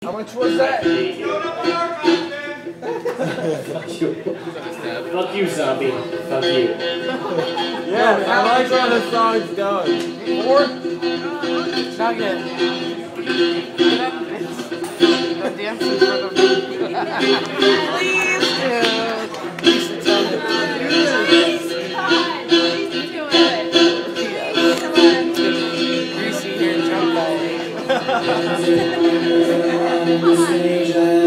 How much was that? Fuck you, zombie. Fuck you. Yeah, I like where the song's going. 4? Not yet. The dance in front of me. Please do. You should tell him. Please do it. Come on. Greasy here, jump ball.